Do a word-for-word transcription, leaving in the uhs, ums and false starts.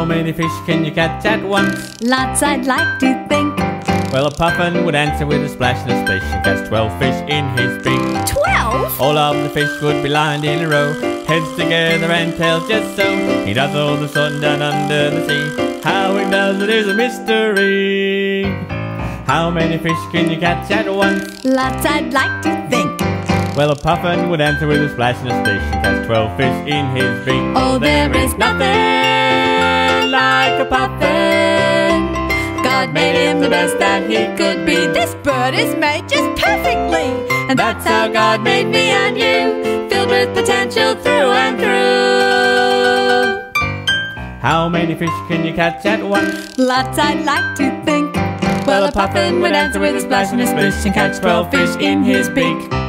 How many fish can you catch at once? Lots, I'd like to think. Well, a puffin would answer with a splash and a splish and catch twelve fish in his beak. Twelve? All of the fish would be lined in a row, heads together and tails just so. He does all the sorting down under the sea. How he does it is a mystery. How many fish can you catch at once? Lots, I'd like to think. Well, a puffin would answer with a splash and a splish and catch twelve fish in his beak. Oh, there is nothing like a puffin. God made him the best that he could be. This bird is made just perfectly. And that's how God made me and you, filled with potential through and through. How many fish can you catch at once? Lots, I'd like to think. Well, a puffin would answer with a splash and a splish and catch twelve fish in his beak.